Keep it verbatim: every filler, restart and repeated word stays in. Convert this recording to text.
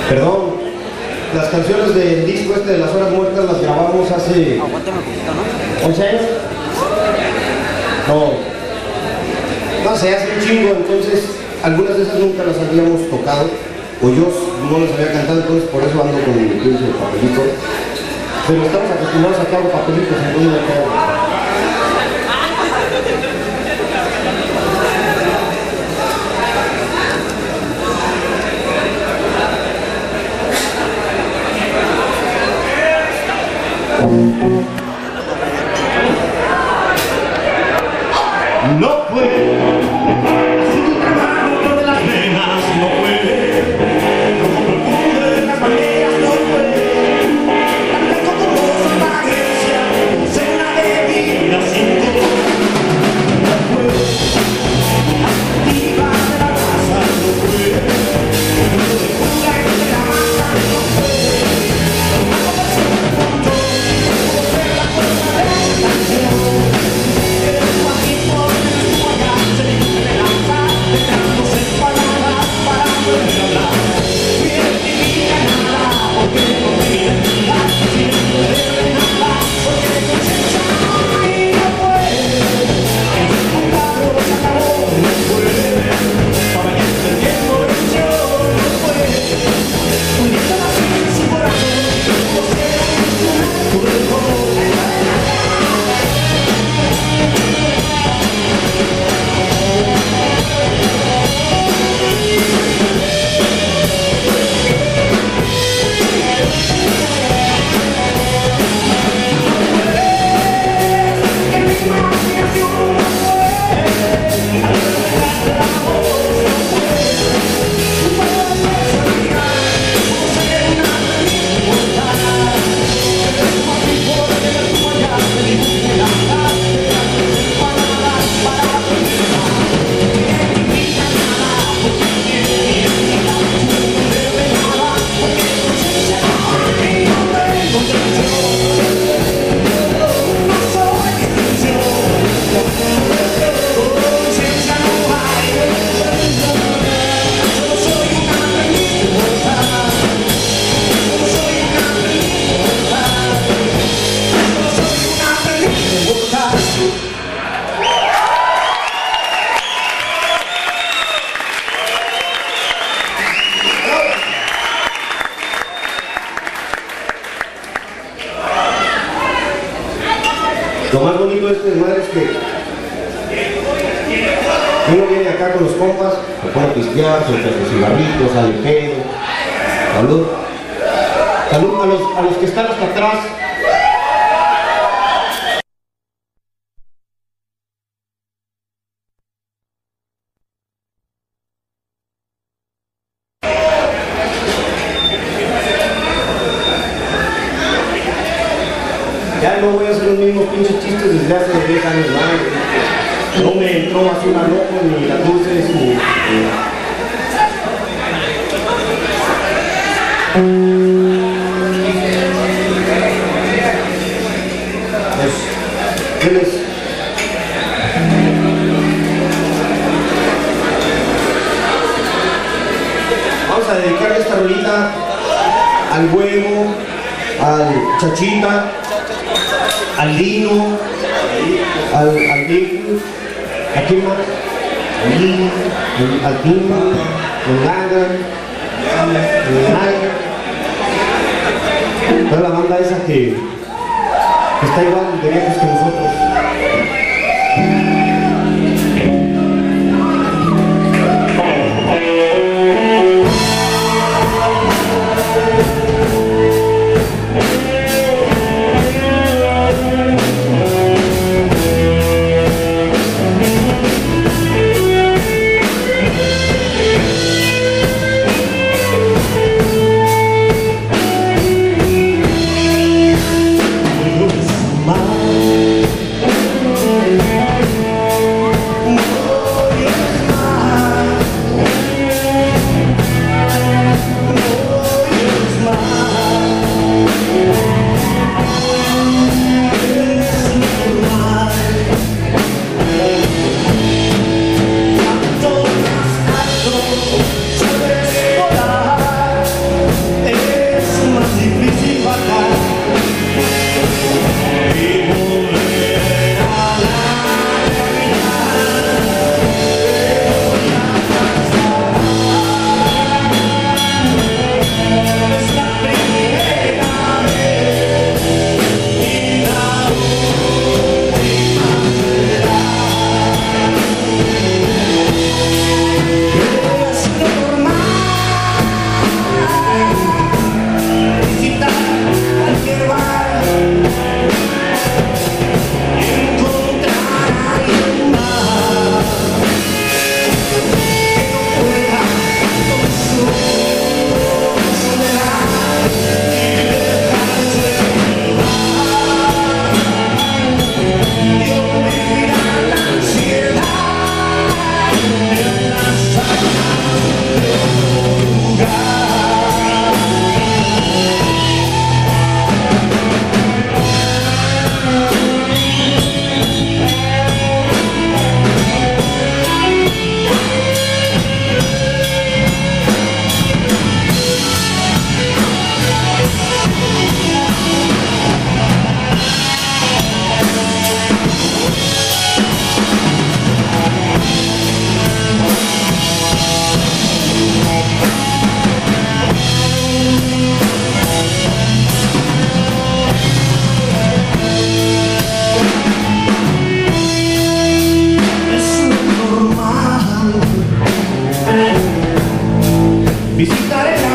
Perdón, las canciones del disco este de Las Horas Muertas las grabamos hace... ¿once años? No, no sé, hace un chingo, entonces algunas de esas nunca las habíamos tocado, o yo no las había cantado, entonces por eso ando con mi pinche papelito. Pero estamos acostumbrados a que hago papelitos, entonces me quedo. No puede, si tu trabajo de las venas no puede, como profundo de las maneras no puede, tampoco como su apariencia, ser una bebida sin color. No puede, activa de la raza no puede, no se juzga de la masa no puede, como ser un punto, como ser la fuerza de la canción. Lo más bonito de este desmadre es que uno viene acá con los compas, se pone a pistear, se echa sus cigarritos, sale pedo. Salud. Salud a los, a los que están hasta atrás. Ya no voy a hacer los mismos pinches chistes desde hace diez años más. No me entró así una loco ni las luces ni... Pues, ¿qué les? Vamos a dedicarle esta rolita al huevo, al chachita, al lino, al, al Big, ¿a quién más? Al lino, al Tino, al Gaga, al Naga. Toda la banda esa que, que está igual de viejos que nosotros. Mal visitaré la